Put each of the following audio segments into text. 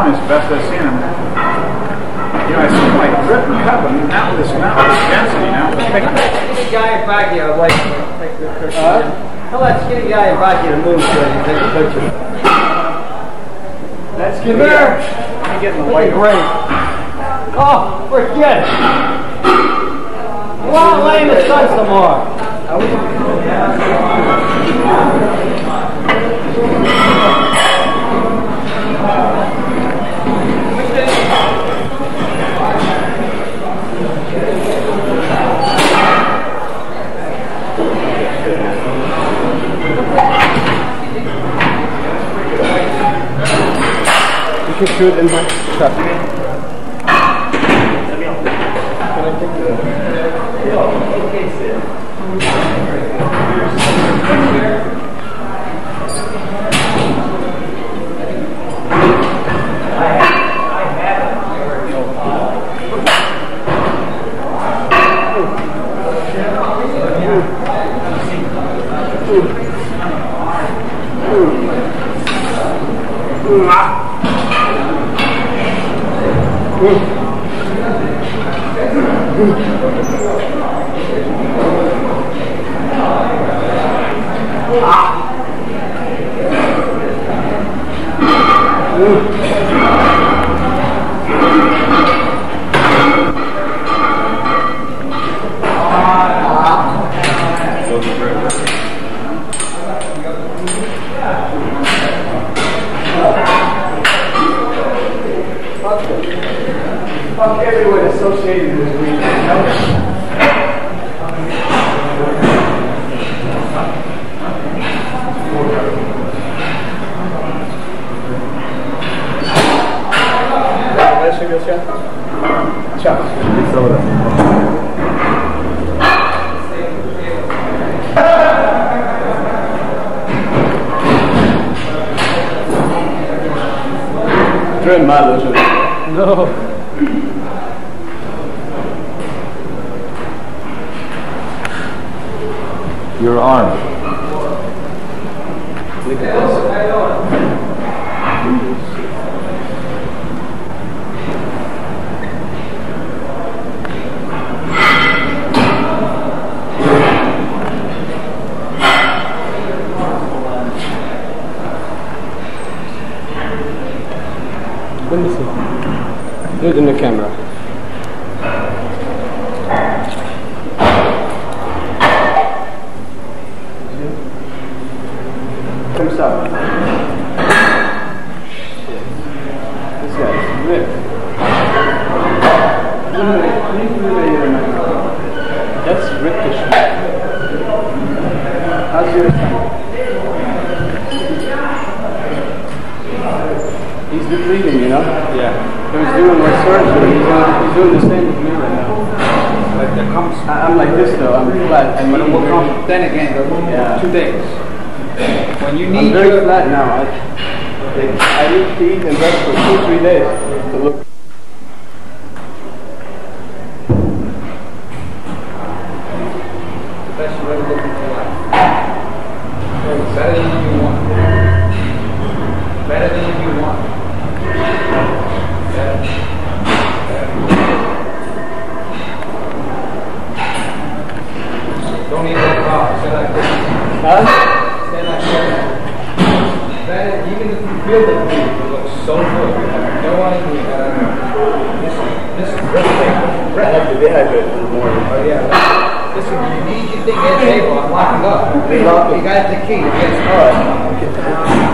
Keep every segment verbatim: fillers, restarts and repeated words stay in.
one is the best I've seen him. You know, I see him like drip and cup, and now with this amount of density now. Skinny guy back here, like, like the person. Uh, tell that skinny guy back here to move so he can take a picture. That's skinny there. Let me get in the white. Great. Oh, forget it. Go out and lay in the sun some more. You can shoot in my truck. Can I take the... Fuck everyone associated with this week. You're malo, no. Your arm. Look at this. Let me see. Do it in the camera. Come stop. Shit. This guy's ripped. That's ripped as shit. How's your... He's been bleeding, you know? Yeah. He was doing my surgery. He's, uh, he's doing the same with me right now. Like there comes... I'm like this though. I'm flat. And but it will come then again. Yeah. Two days. When you need I'm very your... flat now. I, like, I need to eat and rest for two, three days to look. The best you're ever looking for life. Better than you want. Better than you want. Better. Better. Don't need no car. Say like this. Huh? Say like this. Better, even if you feel the food, it looks so good. You have no idea. This, this is really I have to dehydrate in the morning. Oh yeah. Listen, you need your thing at the table. I'm locking up. You got the key. Yes. All right.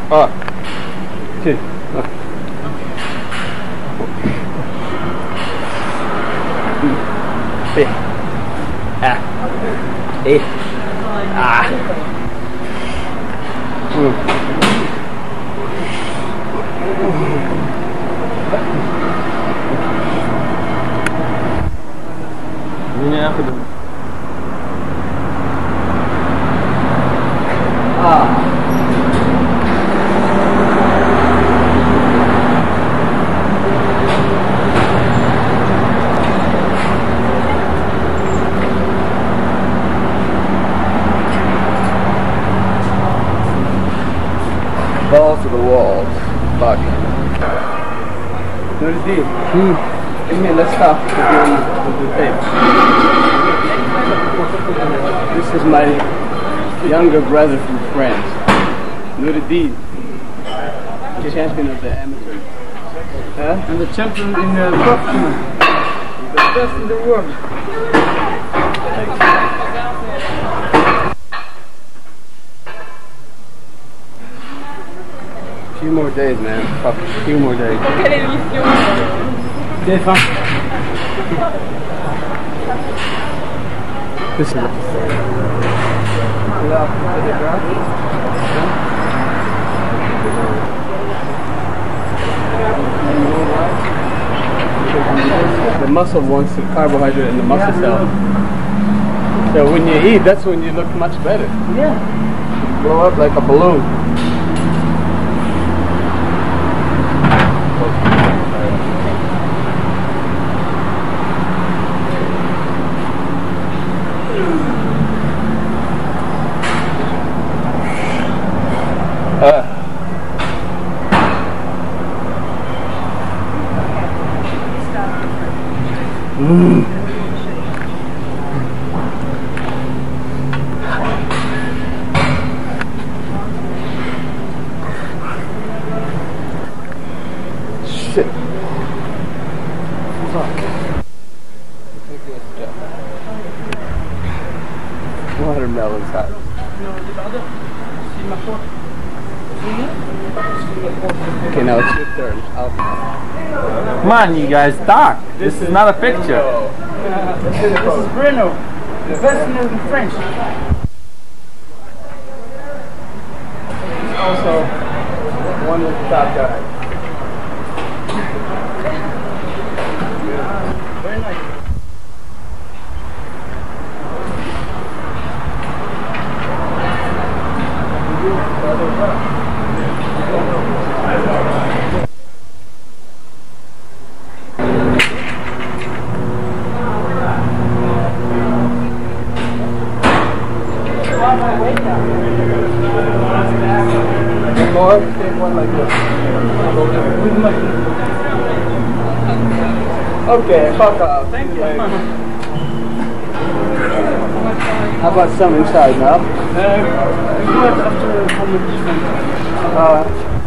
اه كده ايه اه ايه اه مين ياخد اه Balls to the walls. Fuck. Nurdi, hmm. Give me let's stop the tape. This is my younger brother from France. Nurdi, champion of the amateur. Huh? And the champion in the professional. The best in the world. Few more days, man. Fuck, a few more days. Stefan. This is it. The muscle wants the carbohydrate in the muscle cell. So when you eat, that's when you look much better. Yeah. You blow up like a balloon. Uh. Mm. Shit. Fuck. Watermelon's hot. Okay, now it's your turn. I'll... Come on, you guys, talk. This, this is not a picture. Uh, this is Bruno, the best in French. He's also one of the top guys. Very nice. One more, take one like this. Okay, fuck off. Thank you. How about some inside now? Uh, do it after competition. Uh,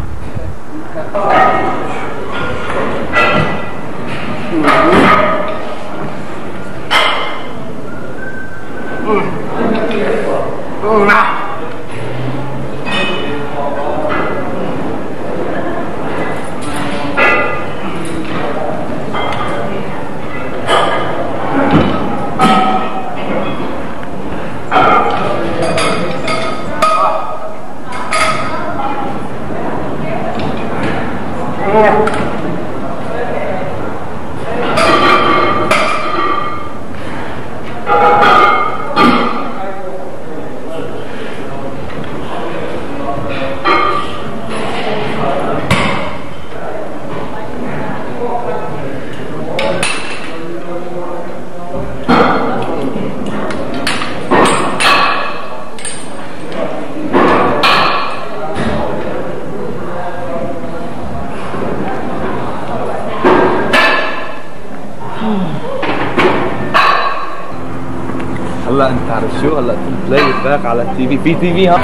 هلا انت عارف شو هلا بلاي باك على التي في في تي في ها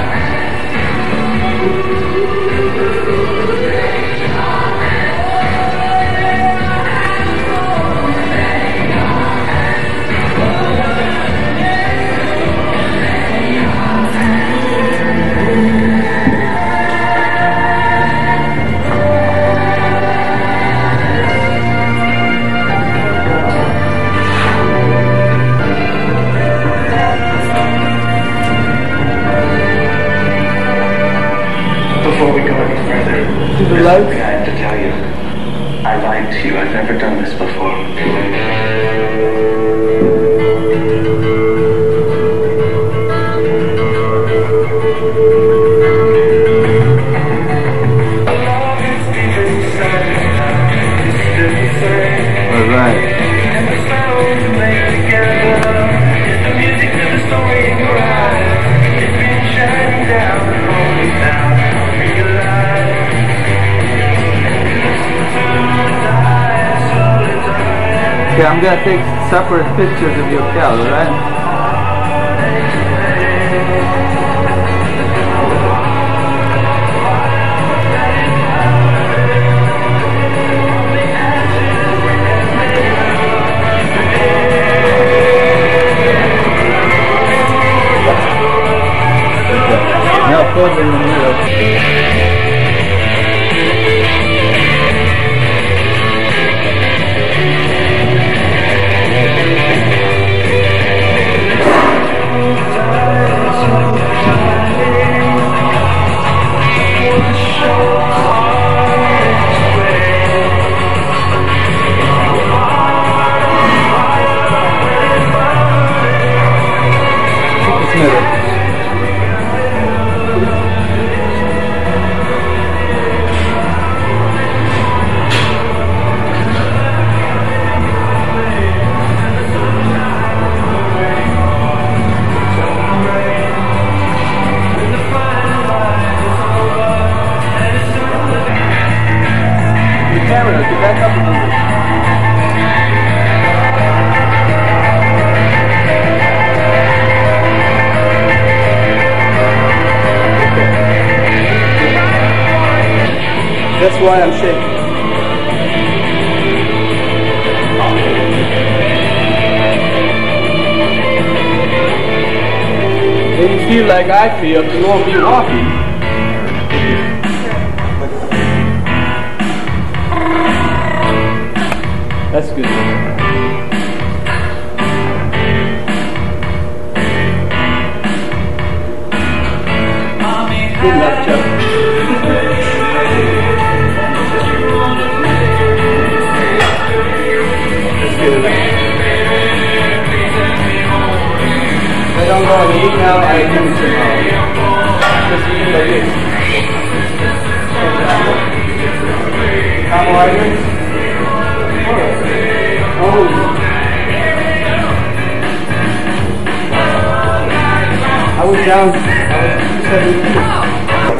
Before we go any further, To the there's light. something I have to tell you. I lied to you. I've never done this before. All right. And the sounds we make together is the music to the story in your eyes. It's been shining down and rolling down. Realize. Okay, I'm gonna take separate pictures of your cow, alright? Now pose in the middle. Camera, get back up a little bit. That's why I'm shaking. When you feel like I feel, you won't be walking. That's good. Good enough, Chuck. Let's get it up. I don't go and eat now, I do tomorrow. Just eat like this. Carbohydrates? Oh. I was down, I was two seventy-two.